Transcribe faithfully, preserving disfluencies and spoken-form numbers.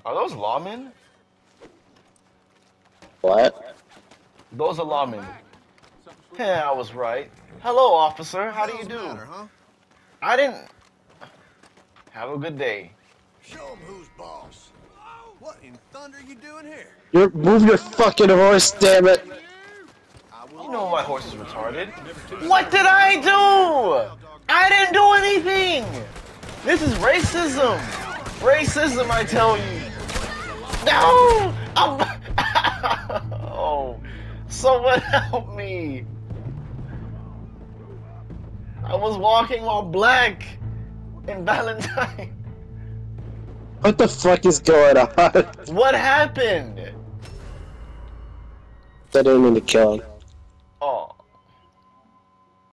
Are those lawmen? What? Those are lawmen. Yeah, I was right. Hello, officer. How do you do? Matter, huh? I didn't... Have a good day. Show 'em who's boss. What in thunder you doing here? You move your fucking horse, damn it! You know my horse is retarded. What did I do? I didn't do anything! This is racism! Racism, I tell you! No! I'm... Oh, someone help me! I was walking while black in Valentine. What the fuck is going on? What happened? I didn't mean to kill him.